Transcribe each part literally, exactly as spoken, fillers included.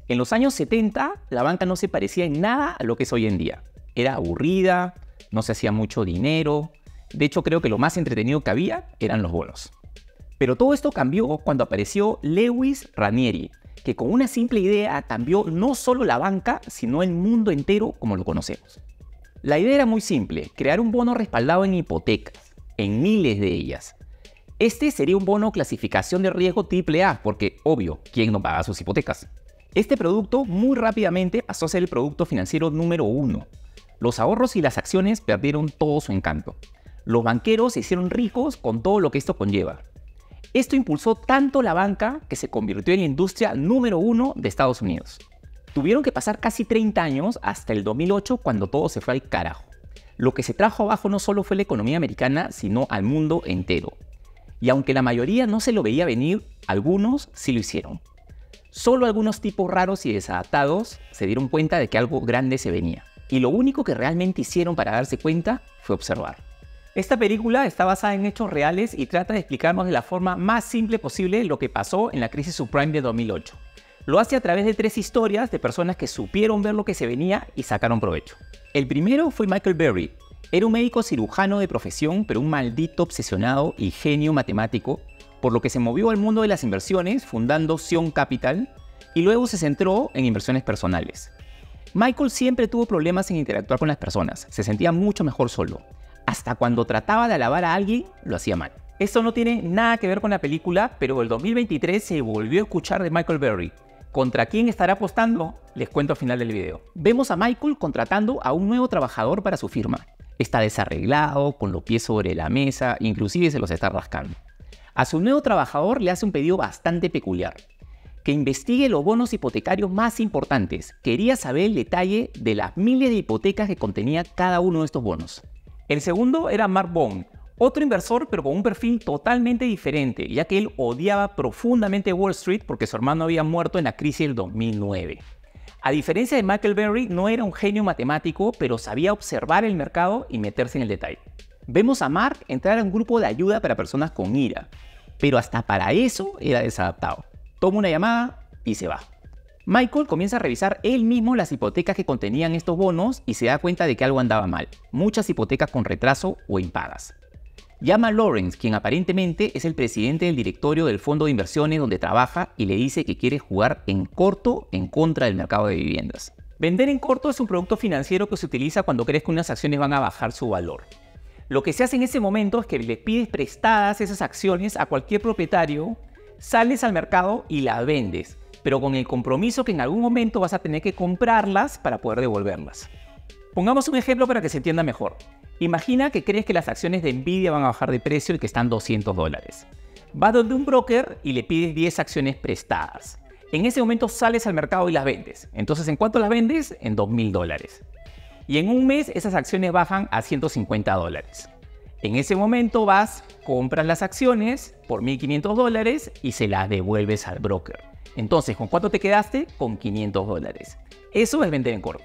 En los años setenta, la banca no se parecía en nada a lo que es hoy en día. Era aburrida, no se hacía mucho dinero. De hecho, creo que lo más entretenido que había eran los bonos. Pero todo esto cambió cuando apareció Lewis Ranieri, que con una simple idea cambió no solo la banca, sino el mundo entero como lo conocemos. La idea era muy simple, crear un bono respaldado en hipotecas, en miles de ellas. Este sería un bono clasificación de riesgo triple A, porque, obvio, ¿quién no paga sus hipotecas? Este producto muy rápidamente pasó a ser el producto financiero número uno. Los ahorros y las acciones perdieron todo su encanto. Los banqueros se hicieron ricos con todo lo que esto conlleva. Esto impulsó tanto la banca que se convirtió en la industria número uno de Estados Unidos. Tuvieron que pasar casi treinta años hasta el dos mil ocho cuando todo se fue al carajo. Lo que se trajo abajo no solo fue la economía americana, sino al mundo entero. Y aunque la mayoría no se lo veía venir, algunos sí lo hicieron. Solo algunos tipos raros y desadaptados se dieron cuenta de que algo grande se venía. Y lo único que realmente hicieron para darse cuenta fue observar. Esta película está basada en hechos reales y trata de explicarnos de la forma más simple posible lo que pasó en la crisis subprime de dos mil ocho. Lo hace a través de tres historias de personas que supieron ver lo que se venía y sacaron provecho. El primero fue Michael Burry. Era un médico cirujano de profesión, pero un maldito obsesionado y genio matemático, por lo que se movió al mundo de las inversiones fundando Zion Capital y luego se centró en inversiones personales. Michael siempre tuvo problemas en interactuar con las personas, se sentía mucho mejor solo. Hasta cuando trataba de alabar a alguien, lo hacía mal. Esto no tiene nada que ver con la película, pero el dos mil veintitrés se volvió a escuchar de Michael Burry. ¿Contra quién estará apostando? Les cuento al final del video. Vemos a Michael contratando a un nuevo trabajador para su firma. Está desarreglado, con los pies sobre la mesa, inclusive se los está rascando. A su nuevo trabajador le hace un pedido bastante peculiar. Que investigue los bonos hipotecarios más importantes. Quería saber el detalle de las miles de hipotecas que contenía cada uno de estos bonos. El segundo era Mark Bond, otro inversor pero con un perfil totalmente diferente, ya que él odiaba profundamente Wall Street porque su hermano había muerto en la crisis del dos mil nueve. A diferencia de Michael Burry, no era un genio matemático, pero sabía observar el mercado y meterse en el detalle. Vemos a Mark entrar a un grupo de ayuda para personas con ira, pero hasta para eso era desadaptado. Toma una llamada y se va. Michael comienza a revisar él mismo las hipotecas que contenían estos bonos y se da cuenta de que algo andaba mal. Muchas hipotecas con retraso o impagas. Llama a Lawrence, quien aparentemente es el presidente del directorio del fondo de inversiones donde trabaja, y le dice que quiere jugar en corto en contra del mercado de viviendas. Vender en corto es un producto financiero que se utiliza cuando crees que unas acciones van a bajar su valor. Lo que se hace en ese momento es que le pides prestadas esas acciones a cualquier propietario, sales al mercado y las vendes, pero con el compromiso que en algún momento vas a tener que comprarlas para poder devolverlas. Pongamos un ejemplo para que se entienda mejor. Imagina que crees que las acciones de Nvidia van a bajar de precio y que están doscientos dólares. Vas donde un broker y le pides diez acciones prestadas. En ese momento sales al mercado y las vendes. Entonces, ¿en cuánto las vendes? En dos mil dólares. Y en un mes esas acciones bajan a ciento cincuenta dólares. En ese momento vas, compras las acciones por mil quinientos dólares y se las devuelves al broker. Entonces, ¿con cuánto te quedaste? Con quinientos dólares. Eso es vender en corto.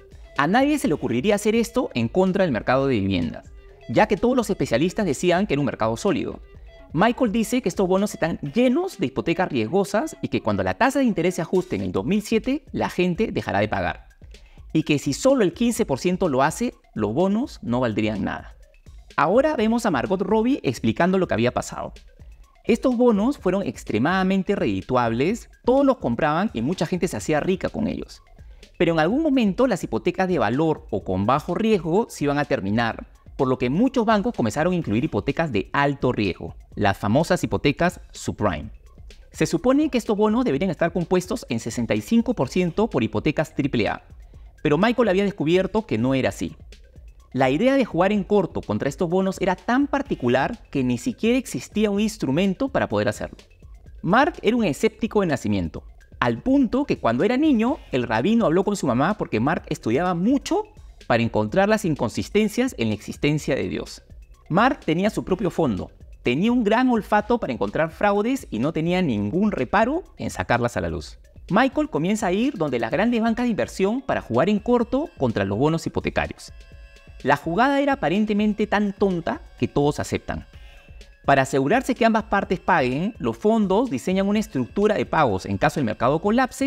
A nadie se le ocurriría hacer esto en contra del mercado de viviendas, ya que todos los especialistas decían que era un mercado sólido. Michael dice que estos bonos están llenos de hipotecas riesgosas y que cuando la tasa de interés se ajuste en el dos mil siete, la gente dejará de pagar. Y que si solo el quince por ciento lo hace, los bonos no valdrían nada. Ahora vemos a Margot Robbie explicando lo que había pasado. Estos bonos fueron extremadamente redituables, todos los compraban y mucha gente se hacía rica con ellos. Pero en algún momento las hipotecas de valor o con bajo riesgo se iban a terminar, por lo que muchos bancos comenzaron a incluir hipotecas de alto riesgo, las famosas hipotecas subprime. Se supone que estos bonos deberían estar compuestos en sesenta y cinco por ciento por hipotecas triple A, pero Michael había descubierto que no era así. La idea de jugar en corto contra estos bonos era tan particular que ni siquiera existía un instrumento para poder hacerlo. Mark era un escéptico de nacimiento, al punto que cuando era niño, el rabino habló con su mamá porque Mark estudiaba mucho para encontrar las inconsistencias en la existencia de Dios. Mark tenía su propio fondo, tenía un gran olfato para encontrar fraudes y no tenía ningún reparo en sacarlas a la luz. Michael comienza a ir donde las grandes bancas de inversión para jugar en corto contra los bonos hipotecarios. La jugada era aparentemente tan tonta que todos aceptan. Para asegurarse que ambas partes paguen, los fondos diseñan una estructura de pagos en caso el mercado colapse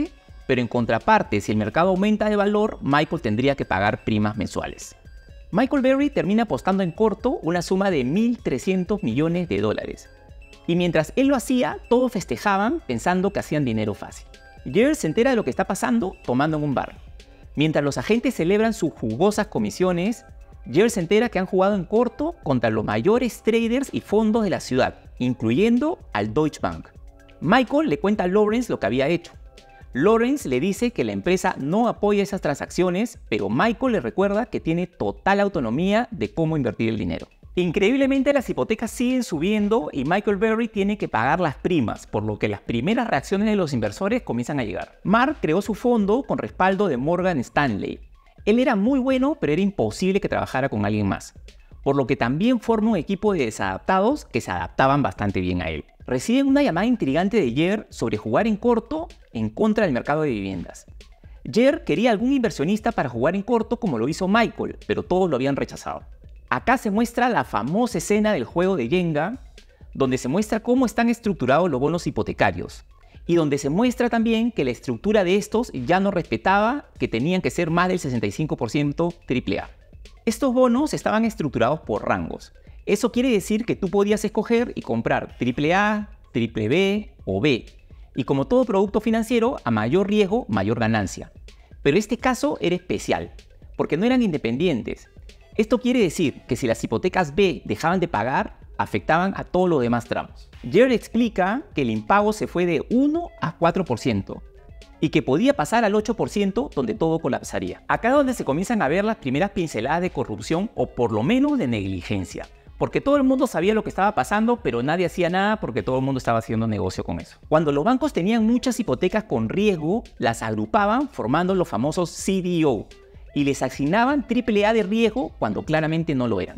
Pero en contraparte, si el mercado aumenta de valor, Michael tendría que pagar primas mensuales. Michael Burry termina apostando en corto una suma de mil trescientos millones de dólares. Y mientras él lo hacía, todos festejaban pensando que hacían dinero fácil. Jer se entera de lo que está pasando tomando en un bar. Mientras los agentes celebran sus jugosas comisiones, Jer se entera que han jugado en corto contra los mayores traders y fondos de la ciudad, incluyendo al Deutsche Bank. Michael le cuenta a Lawrence lo que había hecho. Lawrence le dice que la empresa no apoya esas transacciones, pero Michael le recuerda que tiene total autonomía de cómo invertir el dinero. Increíblemente, las hipotecas siguen subiendo y Michael Burry tiene que pagar las primas, por lo que las primeras reacciones de los inversores comienzan a llegar. Mark creó su fondo con respaldo de Morgan Stanley. Él era muy bueno, pero era imposible que trabajara con alguien más, por lo que también forma un equipo de desadaptados que se adaptaban bastante bien a él. Reciben una llamada intrigante de Jer sobre jugar en corto en contra del mercado de viviendas. Jer quería algún inversionista para jugar en corto como lo hizo Michael, pero todos lo habían rechazado. Acá se muestra la famosa escena del juego de Jenga, donde se muestra cómo están estructurados los bonos hipotecarios, y donde se muestra también que la estructura de estos ya no respetaba que tenían que ser más del sesenta y cinco por ciento triple A. Estos bonos estaban estructurados por rangos. Eso quiere decir que tú podías escoger y comprar triple A, triple B o B, y como todo producto financiero, a mayor riesgo, mayor ganancia. Pero este caso era especial, porque no eran independientes. Esto quiere decir que si las hipotecas B dejaban de pagar, afectaban a todos los demás tramos. Jer explica que el impago se fue de uno a cuatro por ciento y que podía pasar al ocho por ciento donde todo colapsaría. Acá es donde se comienzan a ver las primeras pinceladas de corrupción o por lo menos de negligencia. Porque todo el mundo sabía lo que estaba pasando, pero nadie hacía nada porque todo el mundo estaba haciendo negocio con eso. Cuando los bancos tenían muchas hipotecas con riesgo, las agrupaban formando los famosos C D O y les asignaban triple A de riesgo cuando claramente no lo eran.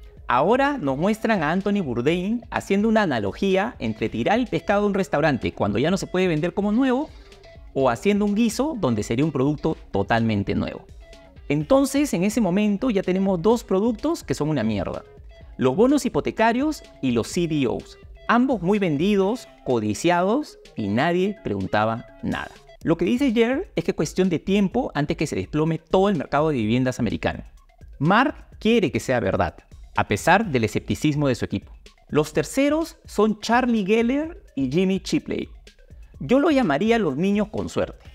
Ahora nos muestran a Anthony Bourdain haciendo una analogía entre tirar el pescado de un restaurante cuando ya no se puede vender como nuevo o haciendo un guiso donde sería un producto totalmente nuevo. Entonces, en ese momento ya tenemos dos productos que son una mierda. Los bonos hipotecarios y los C D Os. Ambos muy vendidos, codiciados y nadie preguntaba nada. Lo que dice Jer es que es cuestión de tiempo antes que se desplome todo el mercado de viviendas americano. Mark quiere que sea verdad, a pesar del escepticismo de su equipo. Los terceros son Charlie Geller y Jimmy Shipley. Yo lo llamaría los niños con suerte.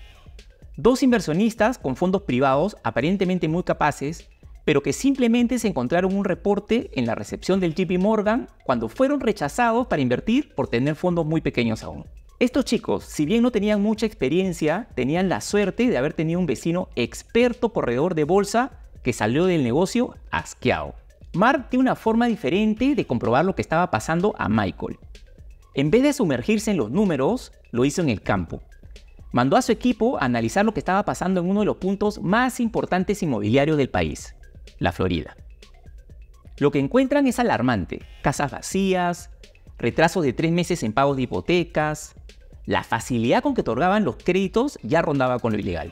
Dos inversionistas con fondos privados aparentemente muy capaces, pero que simplemente se encontraron un reporte en la recepción del J P Morgan cuando fueron rechazados para invertir por tener fondos muy pequeños aún. Estos chicos, si bien no tenían mucha experiencia, tenían la suerte de haber tenido un vecino experto corredor de bolsa que salió del negocio asqueado. Mark tiene una forma diferente de comprobar lo que estaba pasando a Michael. En vez de sumergirse en los números, lo hizo en el campo. Mandó a su equipo a analizar lo que estaba pasando en uno de los puntos más importantes inmobiliarios del país, la Florida. Lo que encuentran es alarmante: casas vacías, retrasos de tres meses en pagos de hipotecas. La facilidad con que otorgaban los créditos ya rondaba con lo ilegal.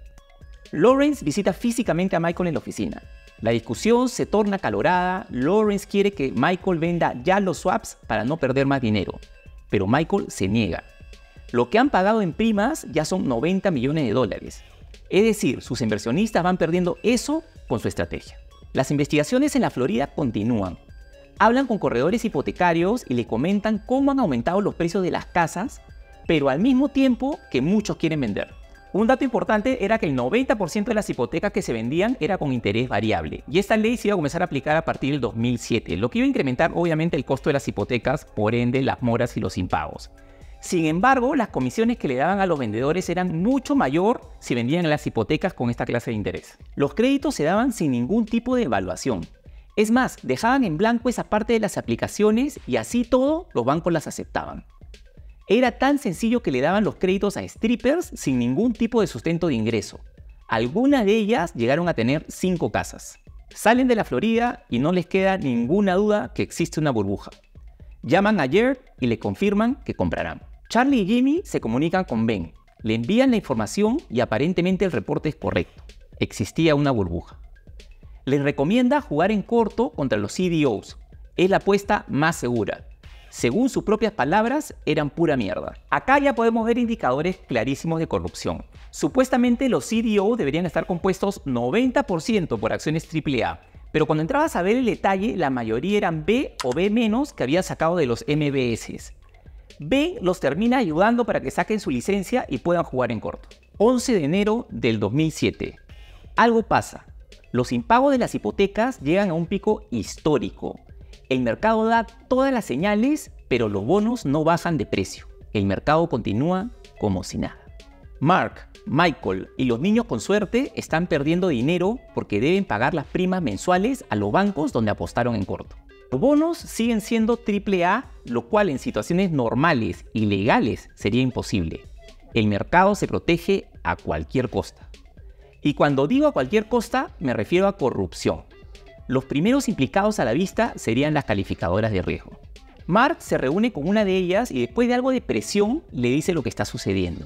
Lawrence visita físicamente a Michael en la oficina. La discusión se torna acalorada. Lawrence quiere que Michael venda ya los swaps para no perder más dinero, pero Michael se niega. Lo que han pagado en primas ya son noventa millones de dólares. Es decir, sus inversionistas van perdiendo eso con su estrategia. Las investigaciones en la Florida continúan. Hablan con corredores hipotecarios y le comentan cómo han aumentado los precios de las casas, pero al mismo tiempo que muchos quieren vender. Un dato importante era que el noventa por ciento de las hipotecas que se vendían era con interés variable, y esta ley se iba a comenzar a aplicar a partir del dos mil siete, lo que iba a incrementar obviamente el costo de las hipotecas, por ende las moras y los impagos. Sin embargo, las comisiones que le daban a los vendedores eran mucho mayor si vendían las hipotecas con esta clase de interés. Los créditos se daban sin ningún tipo de evaluación. Es más, dejaban en blanco esa parte de las aplicaciones y así todo los bancos las aceptaban. Era tan sencillo que le daban los créditos a strippers sin ningún tipo de sustento de ingreso. Algunas de ellas llegaron a tener cinco casas. Salen de la Florida y no les queda ninguna duda que existe una burbuja. Llaman a Jer y le confirman que comprarán. Charlie y Jimmy se comunican con Ben, le envían la información y aparentemente el reporte es correcto. Existía una burbuja. Les recomienda jugar en corto contra los C D Os. Es la apuesta más segura. Según sus propias palabras, eran pura mierda. Acá ya podemos ver indicadores clarísimos de corrupción. Supuestamente los C D O deberían estar compuestos noventa por ciento por acciones triple A, pero cuando entrabas a ver el detalle, la mayoría eran B o B- que había sacado de los M B S. B los termina ayudando para que saquen su licencia y puedan jugar en corto. once de enero del dos mil siete. Algo pasa. Los impagos de las hipotecas llegan a un pico histórico. El mercado da todas las señales, pero los bonos no bajan de precio. El mercado continúa como si nada. Mark, Michael y los niños con suerte están perdiendo dinero porque deben pagar las primas mensuales a los bancos donde apostaron en corto. Los bonos siguen siendo triple A, lo cual en situaciones normales y legales sería imposible. El mercado se protege a cualquier costa. Y cuando digo a cualquier costa, me refiero a corrupción. Los primeros implicados a la vista serían las calificadoras de riesgo. Mark se reúne con una de ellas y después de algo de presión le dice lo que está sucediendo.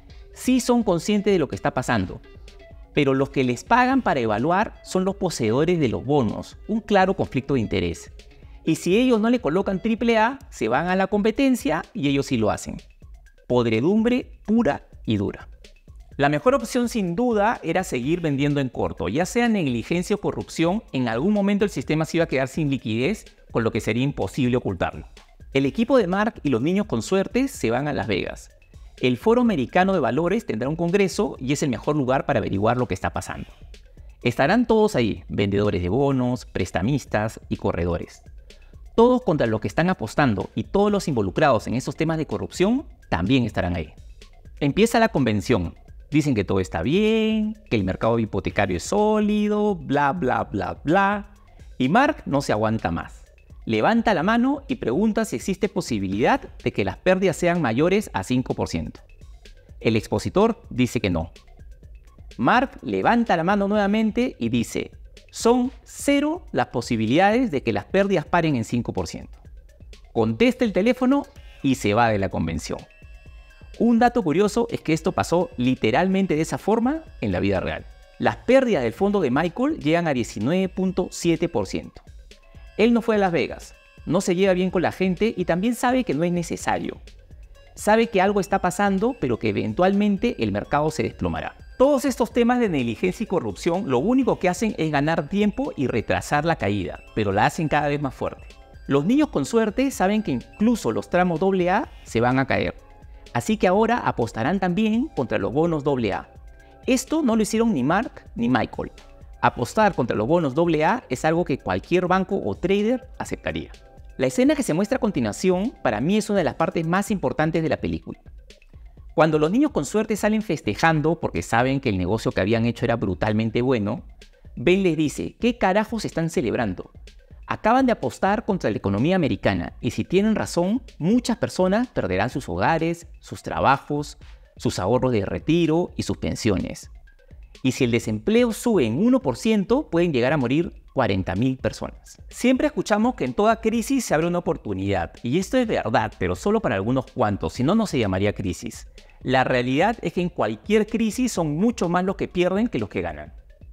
Sí son conscientes de lo que está pasando, pero los que les pagan para evaluar son los poseedores de los bonos, un claro conflicto de interés. Y si ellos no le colocan triple A, se van a la competencia y ellos sí lo hacen. Podredumbre pura y dura. La mejor opción sin duda era seguir vendiendo en corto, ya sea negligencia o corrupción, en algún momento el sistema se iba a quedar sin liquidez, con lo que sería imposible ocultarlo. El equipo de Mark y los niños con suerte se van a Las Vegas. El Foro Americano de Valores tendrá un congreso y es el mejor lugar para averiguar lo que está pasando. Estarán todos ahí, vendedores de bonos, prestamistas y corredores. Todos contra los que están apostando y todos los involucrados en esos temas de corrupción también estarán ahí. Empieza la convención. Dicen que todo está bien, que el mercado hipotecario es sólido, bla bla bla bla. Y Mark no se aguanta más. Levanta la mano y pregunta si existe posibilidad de que las pérdidas sean mayores a cinco por ciento. El expositor dice que no. Mark levanta la mano nuevamente y dice: son cero las posibilidades de que las pérdidas paren en cinco por ciento. Contesta el teléfono y se va de la convención. Un dato curioso es que esto pasó literalmente de esa forma en la vida real. Las pérdidas del fondo de Michael llegan a diecinueve punto siete por ciento. Él no fue a Las Vegas, no se lleva bien con la gente y también sabe que no es necesario. Sabe que algo está pasando, pero que eventualmente el mercado se desplomará. Todos estos temas de negligencia y corrupción lo único que hacen es ganar tiempo y retrasar la caída, pero la hacen cada vez más fuerte. Los niños con suerte saben que incluso los tramos doble A se van a caer. Así que ahora apostarán también contra los bonos doble A. Esto no lo hicieron ni Mark ni Michael. Apostar contra los bonos doble A es algo que cualquier banco o trader aceptaría. La escena que se muestra a continuación para mí es una de las partes más importantes de la película. Cuando los niños con suerte salen festejando porque saben que el negocio que habían hecho era brutalmente bueno, Ben les dice: ¿qué carajos están celebrando? Acaban de apostar contra la economía americana y si tienen razón, muchas personas perderán sus hogares, sus trabajos, sus ahorros de retiro y sus pensiones. Y si el desempleo sube en uno por ciento, pueden llegar a morir cuarenta mil personas. Siempre escuchamos que en toda crisis se abre una oportunidad, y esto es verdad, pero solo para algunos cuantos, si no, no se llamaría crisis. La realidad es que en cualquier crisis son mucho más los que pierden que los que ganan.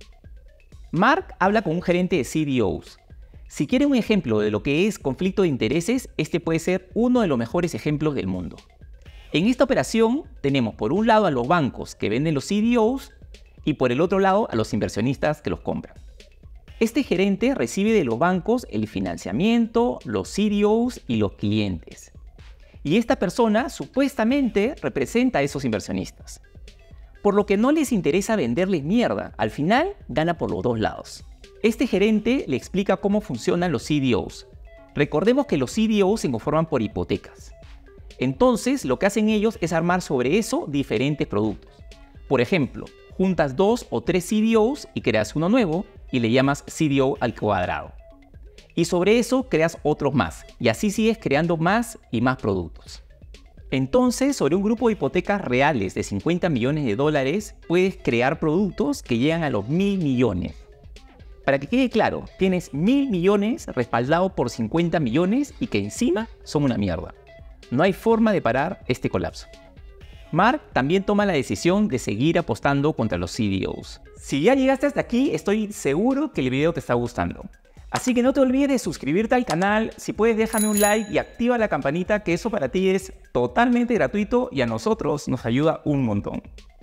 Mark habla con un gerente de C D Os. Si quieren un ejemplo de lo que es conflicto de intereses, este puede ser uno de los mejores ejemplos del mundo. En esta operación tenemos por un lado a los bancos que venden los C D Os y por el otro lado a los inversionistas que los compran. Este gerente recibe de los bancos el financiamiento, los C D Os y los clientes. Y esta persona supuestamente representa a esos inversionistas. Por lo que no les interesa venderles mierda, al final gana por los dos lados. Este gerente le explica cómo funcionan los C D Os. Recordemos que los C D Os se conforman por hipotecas. Entonces, lo que hacen ellos es armar sobre eso diferentes productos. Por ejemplo, juntas dos o tres C D Os y creas uno nuevo y le llamas C D O al cuadrado. Y sobre eso creas otros más, y así sigues creando más y más productos. Entonces, sobre un grupo de hipotecas reales de cincuenta millones de dólares, puedes crear productos que llegan a los mil millones. Para que quede claro, tienes mil millones respaldados por cincuenta millones y que encima son una mierda. No hay forma de parar este colapso. Mark también toma la decisión de seguir apostando contra los C D Os. Si ya llegaste hasta aquí, estoy seguro que el video te está gustando. Así que no te olvides de suscribirte al canal, si puedes déjame un like y activa la campanita, que eso para ti es totalmente gratuito y a nosotros nos ayuda un montón.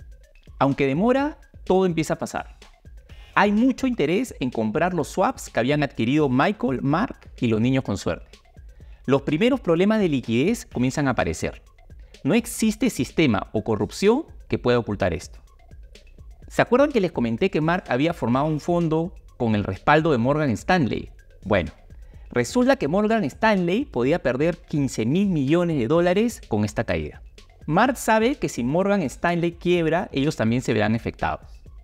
Aunque demora, todo empieza a pasar. Hay mucho interés en comprar los swaps que habían adquirido Michael, Mark y los niños con suerte. Los primeros problemas de liquidez comienzan a aparecer. No existe sistema o corrupción que pueda ocultar esto. ¿Se acuerdan que les comenté que Mark había formado un fondo con el respaldo de Morgan Stanley? Bueno, resulta que Morgan Stanley podía perder quince mil millones de dólares con esta caída. Mark sabe que si Morgan Stanley quiebra, ellos también se verán afectados.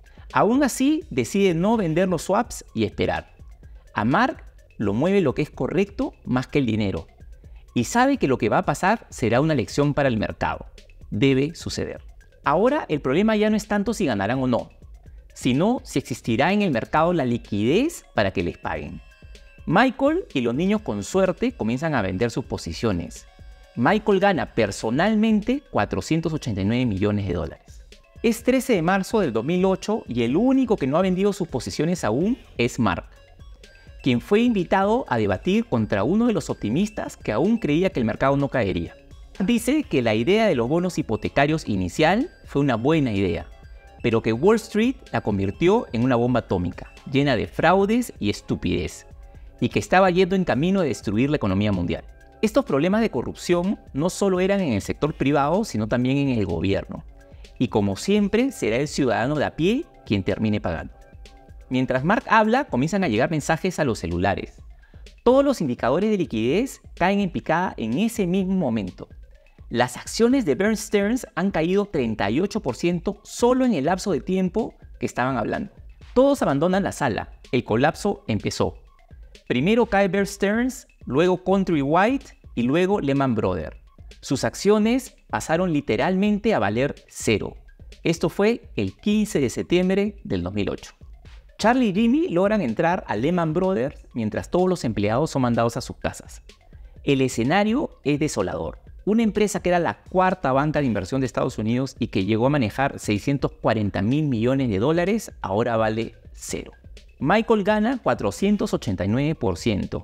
Aún así, decide no vender los swaps y esperar. A Mark lo mueve lo que es correcto más que el dinero. Y sabe que lo que va a pasar será una lección para el mercado. Debe suceder. Ahora el problema ya no es tanto si ganarán o no, sino si existirá en el mercado la liquidez para que les paguen. Michael y los niños con suerte comienzan a vender sus posiciones. Michael gana personalmente cuatrocientos ochenta y nueve millones de dólares. Es trece de marzo del dos mil ocho y el único que no ha vendido sus posiciones aún es Mark, quien fue invitado a debatir contra uno de los optimistas que aún creía que el mercado no caería. Dice que la idea de los bonos hipotecarios inicial fue una buena idea, pero que Wall Street la convirtió en una bomba atómica, llena de fraudes y estupidez, y que estaba yendo en camino de destruir la economía mundial. Estos problemas de corrupción no solo eran en el sector privado, sino también en el gobierno, y como siempre será el ciudadano de a pie quien termine pagando. Mientras Mark habla, comienzan a llegar mensajes a los celulares. Todos los indicadores de liquidez caen en picada en ese mismo momento. Las acciones de Bear Stearns han caído treinta y ocho por ciento solo en el lapso de tiempo que estaban hablando. Todos abandonan la sala. El colapso empezó. Primero cae Bear Stearns, luego Countrywide y luego Lehman Brothers. Sus acciones pasaron literalmente a valer cero. Esto fue el quince de septiembre del dos mil ocho. Charlie y Jimmy logran entrar a Lehman Brothers mientras todos los empleados son mandados a sus casas. El escenario es desolador. Una empresa que era la cuarta banca de inversión de Estados Unidos y que llegó a manejar seiscientos cuarenta mil millones de dólares, ahora vale cero. Michael gana cuatrocientos ochenta y nueve por ciento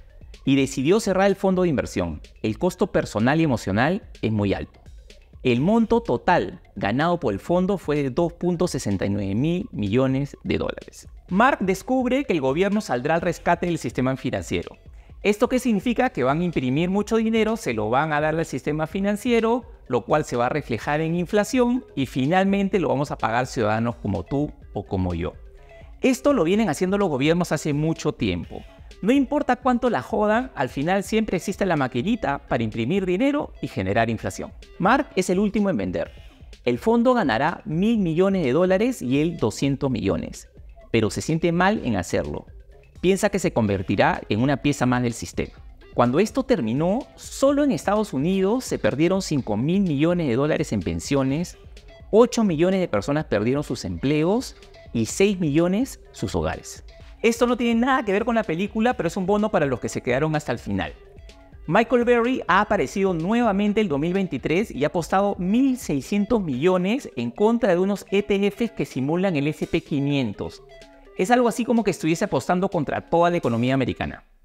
y decidió cerrar el fondo de inversión. El costo personal y emocional es muy alto. El monto total ganado por el fondo fue de dos punto sesenta y nueve mil millones de dólares. Mark descubre que el gobierno saldrá al rescate del sistema financiero. ¿Esto qué significa? Que van a imprimir mucho dinero, se lo van a dar al sistema financiero, lo cual se va a reflejar en inflación y finalmente lo vamos a pagar ciudadanos como tú o como yo. Esto lo vienen haciendo los gobiernos hace mucho tiempo. No importa cuánto la jodan, al final siempre existe la maquinita para imprimir dinero y generar inflación. Mark es el último en vender. El fondo ganará mil millones de dólares y él doscientos millones, pero se siente mal en hacerlo. Piensa que se convertirá en una pieza más del sistema. Cuando esto terminó, solo en Estados Unidos se perdieron cinco mil millones de dólares en pensiones, ocho millones de personas perdieron sus empleos y seis millones sus hogares. Esto no tiene nada que ver con la película, pero es un bono para los que se quedaron hasta el final. Michael Burry ha aparecido nuevamente el dos mil veintitrés y ha apostado mil seiscientos millones en contra de unos E T Fs que simulan el ese and pe quinientos. Es algo así como que estuviese apostando contra toda la economía americana.